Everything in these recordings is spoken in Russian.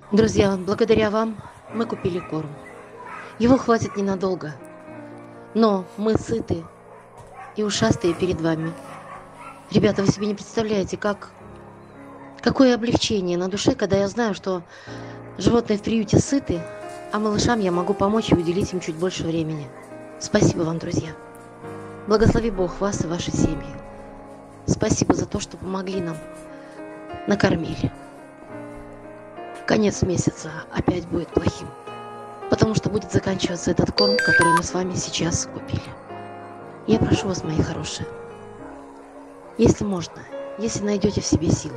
Друзья, благодаря вам мы купили корм. Его хватит ненадолго, но мы сыты и ушастые перед вами. Ребята, вы себе не представляете, какое облегчение на душе, когда я знаю, что животные в приюте сыты, а малышам я могу помочь и уделить им чуть больше времени. Спасибо вам, друзья. Благослови Бог вас и ваши семьи. Спасибо за то, что помогли нам, накормили. Конец месяца опять будет плохим, потому что будет заканчиваться этот корм, который мы с вами сейчас купили. Я прошу вас, мои хорошие, если можно, если найдете в себе силы,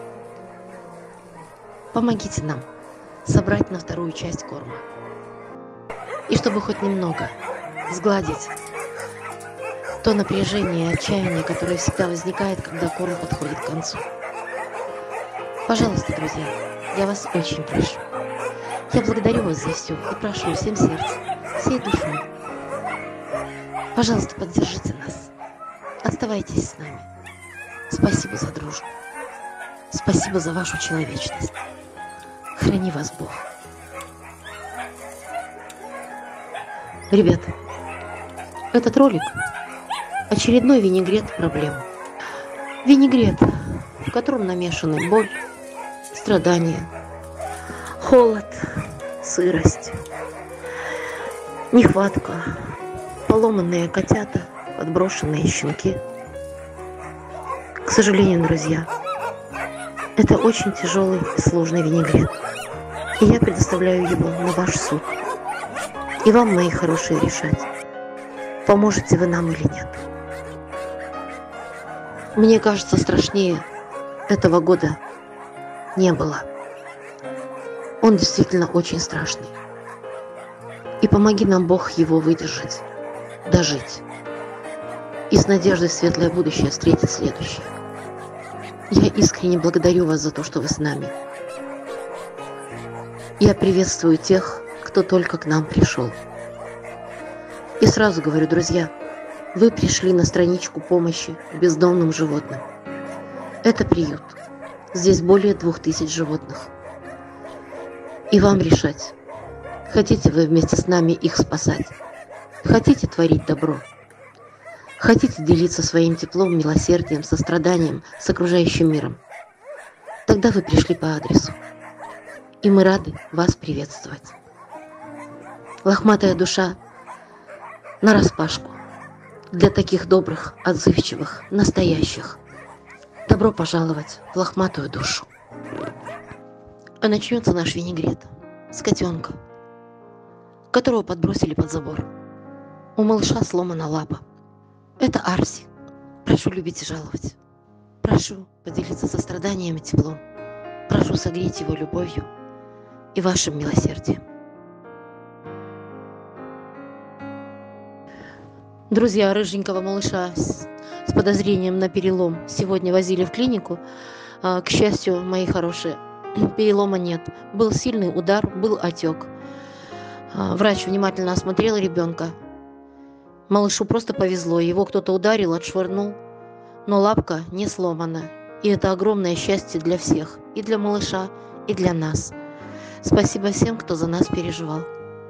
помогите нам собрать на вторую часть корма. И чтобы хоть немного сгладить то напряжение и отчаяние, которое всегда возникает, когда корм подходит к концу. Пожалуйста, друзья, я вас очень прошу. Я благодарю вас за все и прошу всем сердцем, всей душой. Пожалуйста, поддержите нас. Оставайтесь с нами. Спасибо за дружбу. Спасибо за вашу человечность. Храни вас Бог. Ребята, этот ролик – очередной винегрет проблем. Винегрет, в котором намешаны боль, страдания, холод, сырость, нехватка, поломанные котята, подброшенные щенки. К сожалению, друзья, это очень тяжелый и сложный винегрет. И я предоставляю его на ваш суд. И вам, мои хорошие, решать, поможете вы нам или нет. Мне кажется, страшнее этого года не было. Он действительно очень страшный. И помоги нам, Бог, его выдержать, дожить. И с надеждой в светлое будущее встретить следующее. Я искренне благодарю вас за то, что вы с нами. Я приветствую тех, кто только к нам пришел. И сразу говорю, друзья, вы пришли на страничку помощи бездомным животным. Это приют. Здесь более 2000 животных. И вам решать, хотите вы вместе с нами их спасать, хотите творить добро, хотите делиться своим теплом, милосердием, состраданием с окружающим миром. Тогда вы пришли по адресу. И мы рады вас приветствовать. Лохматая душа нараспашку для таких добрых, отзывчивых, настоящих. Добро пожаловать в лохматую душу. А начнется наш винегрет с котенка, которого подбросили под забор. У малыша сломана лапа. Это Арси. Прошу любить и жаловать. Прошу поделиться состраданием и теплом. Прошу согреть его любовью и вашим милосердием. Друзья, рыженького малыша с подозрением на перелом сегодня возили в клинику. К счастью, мои хорошие, перелома нет. Был сильный удар, был отек. Врач внимательно осмотрел ребенка. Малышу просто повезло. Его кто-то ударил, отшвырнул. Но лапка не сломана. И это огромное счастье для всех. И для малыша, и для нас. Спасибо всем, кто за нас переживал.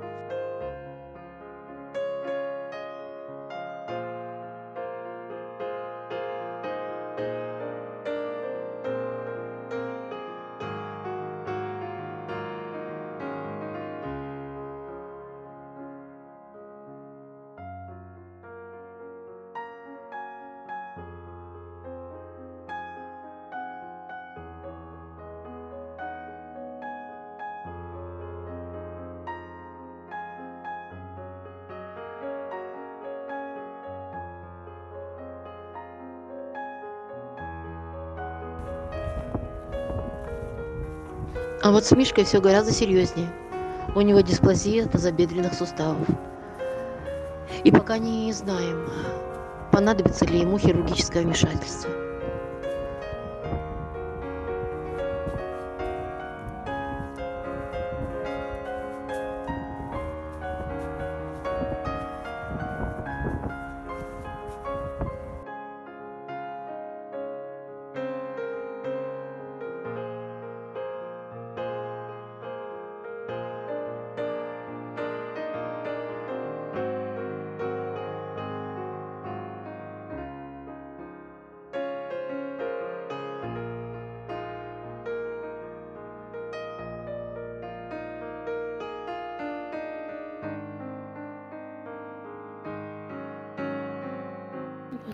А вот с Мишкой все гораздо серьезнее. У него дисплазия тазобедренных суставов. И пока не знаем, понадобится ли ему хирургическое вмешательство.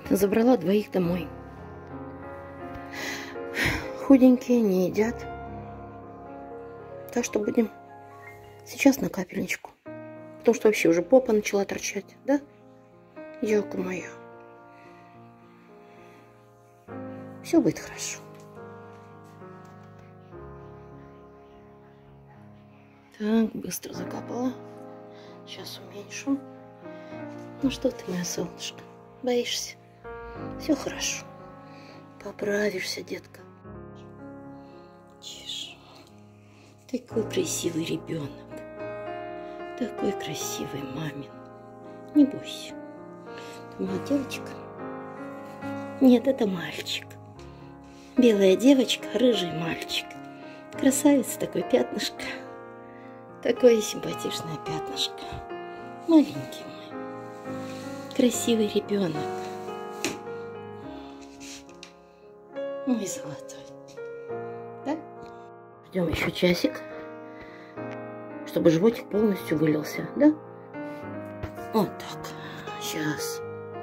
забрала двоих домой. Худенькие, не едят. Так что будем сейчас на капельничку. Потому что вообще уже попа начала торчать, да? Елка моя. Все будет хорошо. Так, быстро закапала. Сейчас уменьшу. Ну что ты, моя солнышко, боишься? Все хорошо. Поправишься, детка. Тише. Такой красивый ребенок. Такой красивый мамин. Не бойся. Это моя девочка? Нет, это мальчик. Белая девочка, рыжий мальчик. Красавец такой, пятнышко. Такое симпатичное пятнышко. Маленький мой. Красивый ребенок. Мой золотой. Да? Ждем еще часик, чтобы животик полностью вылился, да? Вот так. Сейчас.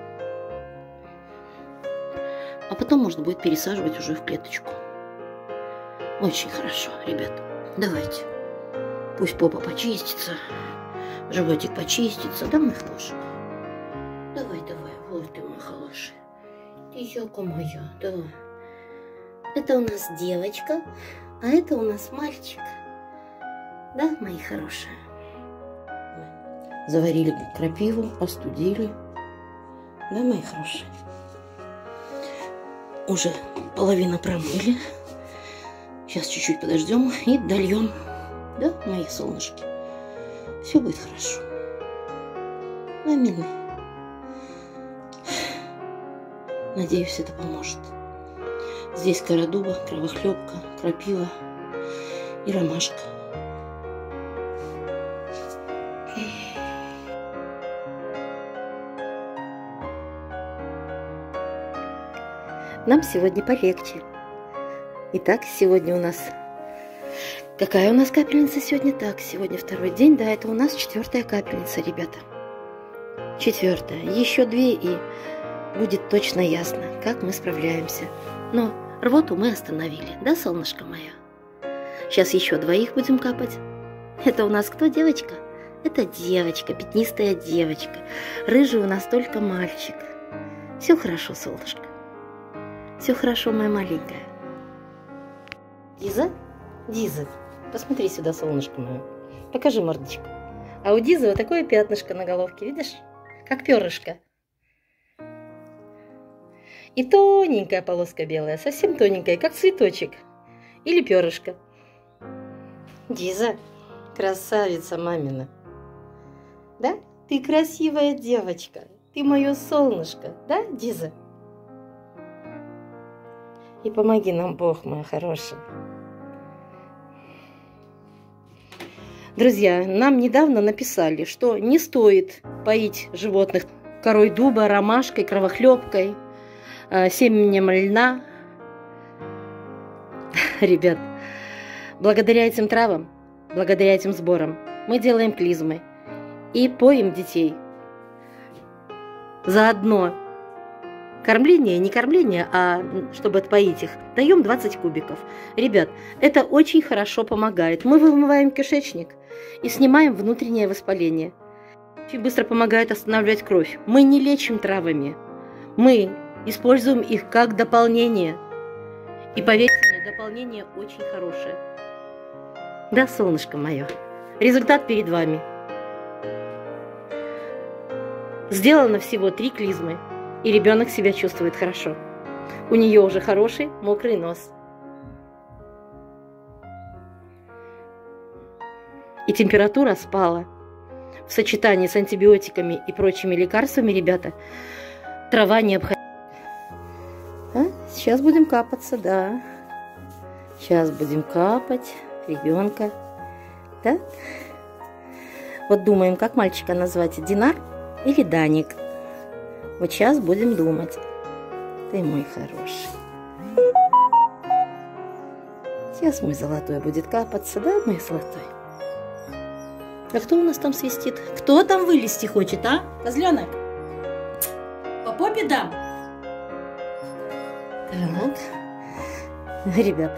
А потом можно будет пересаживать уже в клеточку. Очень хорошо, ребят. Давайте. Пусть попа почистится, животик почистится. Да, мой хороший? Давай, давай. Вот ты, мой хороший. Ты елка моя, да. Это у нас девочка, а это у нас мальчик. Да, мои хорошие? Заварили крапиву, остудили. Да, мои хорошие? Уже половину промыли. Сейчас чуть-чуть подождем и дольем. Да, мои солнышки? Все будет хорошо. Мамины. Надеюсь, это поможет. Здесь кора дуба, кровохлебка, крапива и ромашка. Нам сегодня полегче. Итак, сегодня у нас... Какая у нас капельница сегодня? Так, сегодня второй день. Да, это у нас 4-я капельница, ребята. 4-я. Еще 2 и будет точно ясно, как мы справляемся. Но рвоту мы остановили. Да, солнышко мое? Сейчас еще 2 будем капать. Это у нас кто, девочка? Это девочка, пятнистая девочка. Рыжий у нас только мальчик. Все хорошо, солнышко. Все хорошо, моя маленькая. Диза? Диза, посмотри сюда, солнышко мое. Покажи мордочку. А у Дизы вот такое пятнышко на головке, видишь? Как перышко. И тоненькая полоска белая, совсем тоненькая, как цветочек. Или перышко. Диза, красавица мамина. Да? Ты красивая девочка. Ты мое солнышко. Да, Диза? И помоги нам, Бог, моя хорошая. Друзья, нам недавно написали, что не стоит поить животных корой дуба, ромашкой, кровохлебкой, семенем льна. Ребят, благодаря этим травам, благодаря этим сборам мы делаем клизмы и поим детей. Заодно кормление, не кормление, а чтобы отпоить их, даем 20 кубиков. Ребят, это очень хорошо помогает. Мы вымываем кишечник и снимаем внутреннее воспаление. Очень быстро помогает останавливать кровь. Мы не лечим травами. Мы используем их как дополнение. И поверьте мне, дополнение очень хорошее. Да, солнышко мое. Результат перед вами. Сделано всего 3 клизмы. И ребенок себя чувствует хорошо. У нее уже хороший мокрый нос. И температура спала. В сочетании с антибиотиками и прочими лекарствами, ребята, трава необходима. Сейчас будем капаться, да. Сейчас будем капать ребенка. Да? Вот думаем, как мальчика назвать, Динар или Даник. Вот сейчас будем думать. Ты мой хороший. Сейчас мой золотой будет капаться, да, мой золотой? А кто у нас там свистит? Кто там вылезти хочет, а? Козленок? По попе дам? Так, ребят,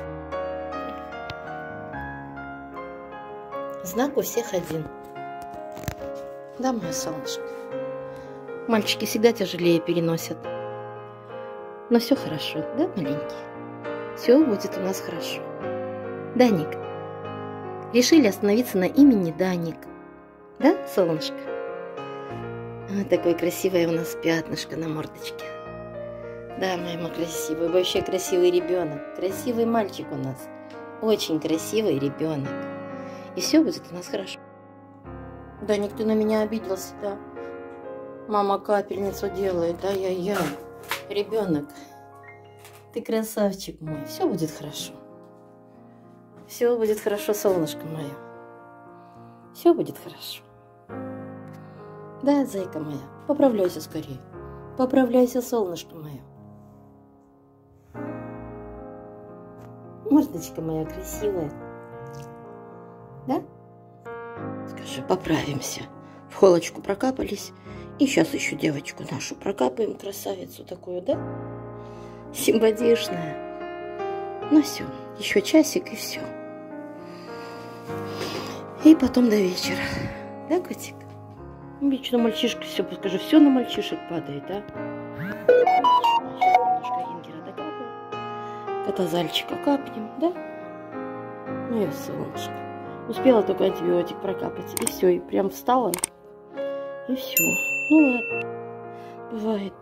знак у всех один. Да, мое солнышко? Мальчики всегда тяжелее переносят. Но все хорошо, да, маленький? Все будет у нас хорошо. Даник. Решили остановиться на имени Даник. Да, солнышко? Вот такое красивое у нас пятнышко на мордочке. Да, моя красивая, вообще красивый ребенок. Красивый мальчик у нас. Очень красивый ребенок. И все будет у нас хорошо. Даник, ты на меня обиделся, да? Мама капельницу делает, ай-яй-яй. Ребенок, ты красавчик мой. Все будет хорошо. Все будет хорошо, солнышко мое. Все будет хорошо. Да, зайка моя, поправляйся скорее. Поправляйся, солнышко мое. Мордочка моя красивая. Да? Скажи, поправимся. В холочку прокапались. И сейчас еще девочку нашу прокапаем, красавицу такую, да? Симпатичная. Ну все, еще часик и все. И потом до вечера. Да, котик? Вечно мальчишка все, скажи, все на мальчишек падает, да? Сейчас немножко Ингера докапаем. Кота Зальчика капнем, да? Ну и солнышко. Успела только антибиотик прокапать. И все, и прям встала. И все. Ну ладно. Бывает.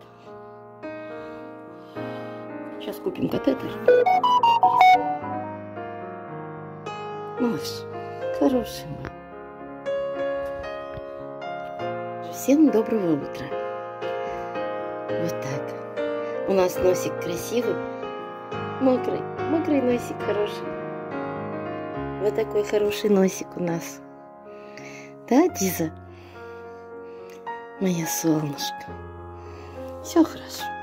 Сейчас купим катетер. Малыш, хороший мой. Всем доброго утра. Вот так. У нас носик красивый. Мокрый. Мокрый носик хороший. Вот такой хороший носик у нас. Да, Диза? Моя солнышко. Все хорошо.